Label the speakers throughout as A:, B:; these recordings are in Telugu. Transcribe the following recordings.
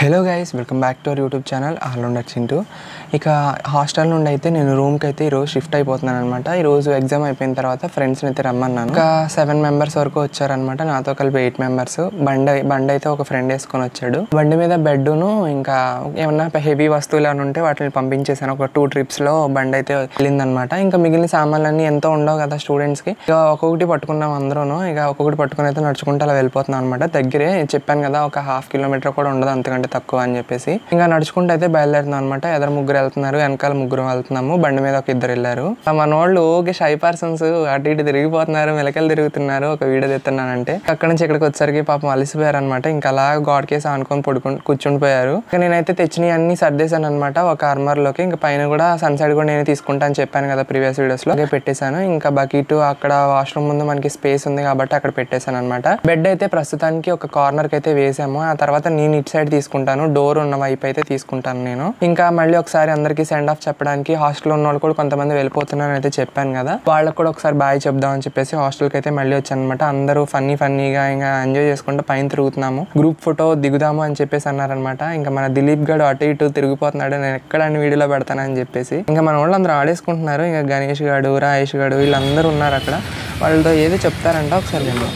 A: Hello guys, welcome back to our YouTube channel all rounder Chintu. ఇక హాస్టల్ నుండి అయితే నేను రూమ్కి అయితే ఈరోజు షిఫ్ట్ అయిపోతున్నాను అనమాట. ఈరోజు ఎగ్జామ్ అయిపోయిన తర్వాత ఫ్రెండ్స్ని అయితే రమ్మన్నాను. ఇంకా 7 మెంబర్స్ వరకు వచ్చారనమాట, నాతో కలిపి 8 మెంబర్స్. బండి అయితే ఒక ఫ్రెండ్ వేసుకొని వచ్చాడు. బండి మీద బెడ్ను ఇంకా ఏమన్నా హెవీ వస్తువులు అని ఉంటే వాటిని పంపించేసాను. ఒక 2 ట్రిప్స్లో బండి అయితే వెళ్ళిందనమాట. ఇంకా మిగిలిన సామాన్లన్నీ ఎంతో ఉండవు కదా స్టూడెంట్స్కి. ఇక ఒక్కొక్కటి పట్టుకున్నాం అందరూ. ఇక ఒక్కొక్కటి పట్టుకుని అయితే నడుచుకుంటూ అలా వెళ్ళిపోతున్నాం అనమాట. దగ్గరే చెప్పాను కదా, ఒక 1/2 కిలోమీటర్ కూడా ఉండదు, అంతకంటే తక్కువ అని చెప్పేసి ఇంకా నడుచుకుంటూ అయితే బయలుదేరుతున్నాం అనమాట. ఎదురు ముగ్గురు వెళ్తున్నారు, వెనకాల ముగ్గురు వెళ్తున్నాము. బండి మీద ఒక 2 వెళ్ళారు. మన వాళ్ళు ఓకే షై పర్సన్స్ అటు ఇటు తిరిగిపోతున్నారు, మెలకలు తిరుగుతున్నారు. ఒక వీడియో తెస్తున్నానంటే అక్కడ నుంచి ఇక్కడికి వచ్చరికి పాపం అలసిపోయారు అనమాట. ఇంకా అలా గాడ్ కేసు ఆనుకొని కూర్చుండిపోయారు. ఇంకా నేనైతే తెచ్చినవి అన్ని సర్దేశాను అనమాట ఒక ఆర్మర్లోకి. ఇంకా పైన కూడా సన్ సైడ్ కూడా నేను తీసుకుంటా అని చెప్పాను కదా ప్రీవియస్ వీడియోస్ లో, పెట్టేశాను. ఇంకా బకెట్ అక్కడ వాష్రూమ్ ముందు మనకి స్పేస్ ఉంది కాబట్టి అక్కడ పెట్టేశాను అనమాట. బెడ్ అయితే ప్రస్తుతానికి ఒక కార్నర్ కి అయితే వేసాము. ఆ తర్వాత నేను ఇటు సైడ్ తీసుకుంటాను, డోర్ ఉన్న వైపు అయితే తీసుకుంటాను నేను. ఇంకా మళ్ళీ ఒకసారి అందరికి సెండ్ ఆఫ్ చెప్పడానికి హాస్టల్లో ఉన్న వాళ్ళు కూడా కొంతమంది వెళ్ళిపోతున్నారని అయితే చెప్పాను కదా, వాళ్ళకి కూడా ఒకసారి బాయ్ చెప్దామని చెప్పేసి హాస్టల్కి అయితే మళ్ళీ వచ్చాను అనమాట. అందరూ ఫన్నీగా ఇంకా ఎంజాయ్ చేసుకుంటూ పైన తిరుగుతున్నాము. గ్రూప్ ఫోటో దిగుదాము అని చెప్పేసి అన్నారనమాట. ఇంకా మన దిలీప్ గడు అటు ఇటు తిరిగిపోతున్నాడు, నేను ఎక్కడ అన్ని వీడియోలో పెడతానని చెప్పేసి ఇంకా మన వాళ్ళు అందరూ ఆడేసుకుంటున్నారు. ఇంకా గణేష్ గడు, రాయేష్ గడు వీళ్ళందరూ ఉన్నారు అక్కడ. వాళ్ళతో ఏదో చెప్తారంట, ఒకసారి నేను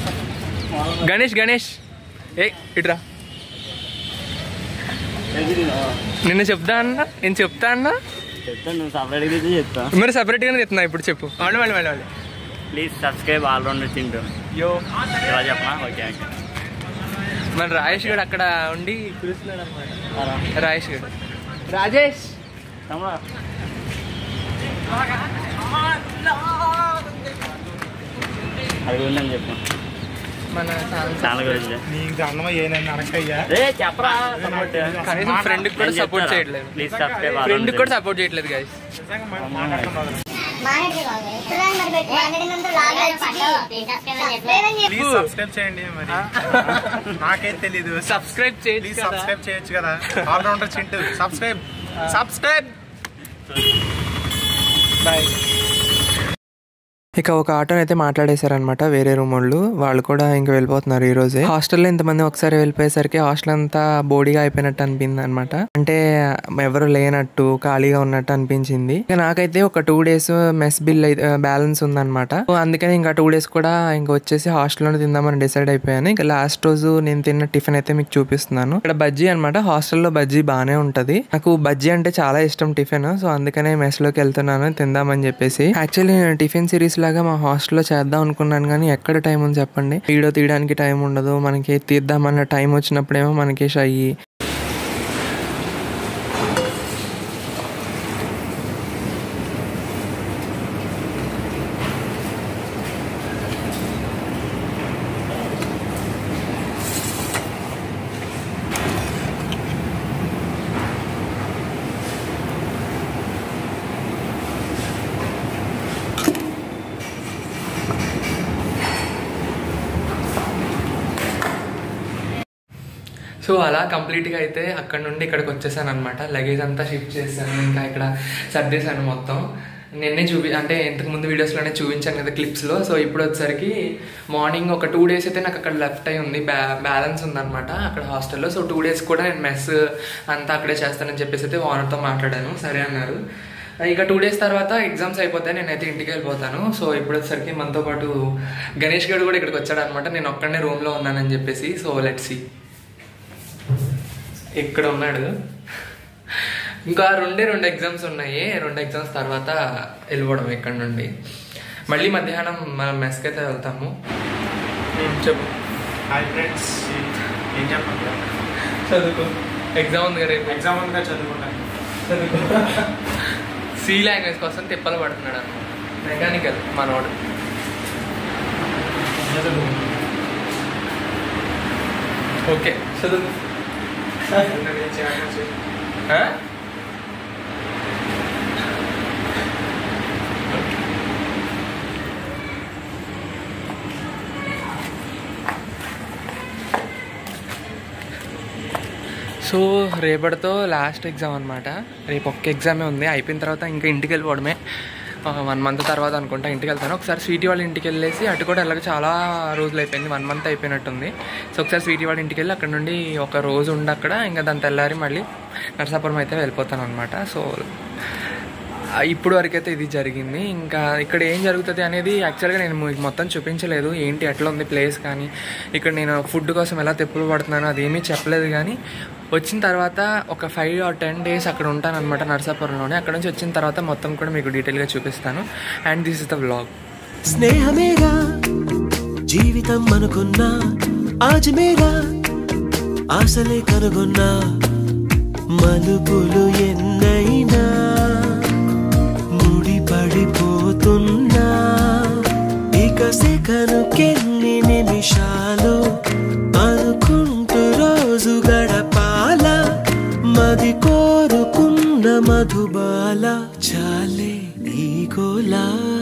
B: గణేష్ ఏ ఇట్రా, నిన్ను చెప్తా అన్నా, నేను చెప్తా అన్నా, మీరు సపరేట్గానే చెప్తున్నా. ఇప్పుడు చెప్పు. వాళ్ళు
C: ప్లీజ్ సబ్స్క్రైబ్ ఆల్రౌండర్ చింటూ.
B: యో
C: ఇలా చెప్పనా? ఓకే.
B: మన రాయేష్ గడు అక్కడ ఉండి పిలుస్తున్నాడు అనమాట. రాయేష్ గడు, రాజేష్
C: అది ఉందని చెప్పు.
B: మన
C: ఛానల్ గురించి చెప్పరా.
B: కనీసం ఫ్రెండ్ కూడా సపోర్ట్ చేయట్లేదు.
C: Please subscribe.
B: ఫ్రెండ్ కూడా సపోర్ట్ చేయట్లేదు గైస్.
D: సబ్స్క్రైబ్ చేయండి. మరి నాకైతే తెలీదు.
B: సబ్స్క్రైబ్
D: చేయొచ్చు కదా. All rounder Chintu subscribe.
B: బాయ్.
A: ఇక ఒక ఆటోని అయితే మాట్లాడేశారనమాట వేరే రూమ్ వాళ్ళు కూడా ఇంకా వెళ్ళిపోతున్నారు. ఈ రోజే హాస్టల్లో ఇంతమంది ఒకసారి వెళ్ళిపోయేసరికి హాస్టల్ అంతా బోడీగా అయిపోయినట్టు అనిపించింది అనమాట. అంటే ఎవరు లేనట్టు ఖాళీగా ఉన్నట్టు అనిపించింది. ఇక నాకైతే ఒక 2 days మెస్ బిల్ బ్యాలెన్స్ ఉందన్నమాట. అందుకని ఇంకా 2 days కూడా ఇంకా వచ్చేసి హాస్టల్లోనే తిందామని డిసైడ్ అయిపోయాను. ఇంకా లాస్ట్ రోజు నేను తిన్న టిఫిన్ అయితే మీకు చూపిస్తున్నాను. ఇక్కడ బజ్జీ అనమాట. హాస్టల్లో బజ్జీ బాగానే ఉంటది. నాకు బజ్జీ అంటే చాలా ఇష్టం టిఫిన్. సో అందుకనే మెస్ లోకి వెళ్తున్నాను తిందామని చెప్పేసి. యాక్చువల్లీ నేను టిఫిన్ సిరీస్ లాగా మా హాస్టల్లో చేద్దాం అనుకున్నాను, కానీ ఎక్కడ టైం ఉంది చెప్పండి. వీడియో తీయడానికి టైం ఉండదు మనకి. తీద్దామన్న టైం వచ్చినప్పుడేమో మనకి షై.
B: సో అలా కంప్లీట్గా అయితే అక్కడ నుండి ఇక్కడికి వచ్చేసాను అనమాట. లగేజ్ అంతా షిఫ్ట్ చేశాను, ఇంకా ఇక్కడ సర్దేశాను మొత్తం. నిన్నే అంటే ఇంతకుముందు వీడియోస్లోనే చూపించాను కదా క్లిప్స్లో. సో ఇప్పుడు వచ్చేసరికి మార్నింగ్ ఒక 2 days అయితే నాకు అక్కడ లెఫ్ట్ అయి ఉంది, బ్యాలెన్స్ ఉందన్నమాట అక్కడ హాస్టల్లో. సో 2 days కూడా నేను మెస్ అంతా అక్కడే చేస్తానని చెప్పేసి అయితే ఓనర్తో మాట్లాడాను, సరే అన్నారు. ఇక 2 days తర్వాత ఎగ్జామ్స్ అయిపోతాయి, నేనైతే ఇంటికి వెళ్ళిపోతాను. సో ఇప్పుడు వచ్చేసరికి మనతో పాటు గణేష్ గడు కూడా ఇక్కడికి వచ్చాడు అనమాట. నేను ఒక్కడనే రూమ్లో ఉన్నానని చెప్పేసి. సో లెట్స్ సీ, ఇక్కడ ఉన్నాడు. ఇంకా 2 ఎగ్జామ్స్ ఉన్నాయి. 2 ఎగ్జామ్స్ తర్వాత వెళ్ళిపోవడం ఇక్కడ నుండి. మళ్ళీ మధ్యాహ్నం మనం మెస్కి అయితే వెళ్తాము. చెప్పు.
D: హాయ్ ఫ్రెండ్స్, ఏం చెప్పండి.
B: చదువుకో, ఎగ్జామ్ ఉంది కదా.
D: ఎగ్జామ్ ఉందిగా, చదువుకుంటాను.
B: చదువుకో. సి లాంగ్వేజ్ కోసం తిప్పలు పడుతున్నాడు అన్నమాట. మెకానికల్ మనోడు. ఓకే చదువు. సో రేపటితో లాస్ట్ ఎగ్జామ్ అనమాట. రేపు ఒక్క ఎగ్జామే ఉంది, అయిపోయిన తర్వాత ఇంకా ఇంటికి వెళ్ళిపోవడమే. 1 మంత్ తర్వాత అనుకుంటా ఇంటికి వెళ్తాను. ఒకసారి స్వీటీ వాళ్ళ ఇంటికి వెళ్ళేసి అటు కూడా వెళ్ళక చాలా రోజులు అయిపోయింది, 1 మంత్ అయిపోయినట్టుంది. సో ఒకసారి స్వీటీ వాళ్ళ ఇంటికి వెళ్ళి అక్కడ నుండి ఒక రోజు ఉండి అక్కడ ఇంకా దాని తెల్లారి మళ్ళీ నరసాపురం అయితే వెళ్ళిపోతాను అనమాట. సో ఇప్పుడు వరకైతే ఇది జరిగింది. ఇంకా ఇక్కడ ఏం జరుగుతుంది అనేది యాక్చువల్గా నేను మీకు మొత్తం చూపించలేదు, ఏంటి ఎట్లా ఉంది ప్లేస్ కానీ ఇక్కడ నేను ఫుడ్ కోసం ఎలా తెప్పులు పడుతున్నాను అదేమీ చెప్పలేదు. కానీ వచ్చిన తర్వాత ఒక 5 or 10 days అక్కడ ఉంటాను అనమాట నరసాపురంలోనే. అక్కడ నుంచి వచ్చిన తర్వాత మొత్తం కూడా మీకు డీటెయిల్గా చూపిస్తాను. And this is the vlog.
E: స్నేహమేగా జీవితం అనుకున్నా, ఆజమేగా ఆశలే కనుగొన్నా, మలుపులు ఎన్నైనా ముడిపడిపోతున్నా, ఇక సెకనుకెన్ని నిమిషాలు అనుకుంటూ రోజు గడపాల, మది కోరుకున్న మధుబాల చాలే నీ గోలా.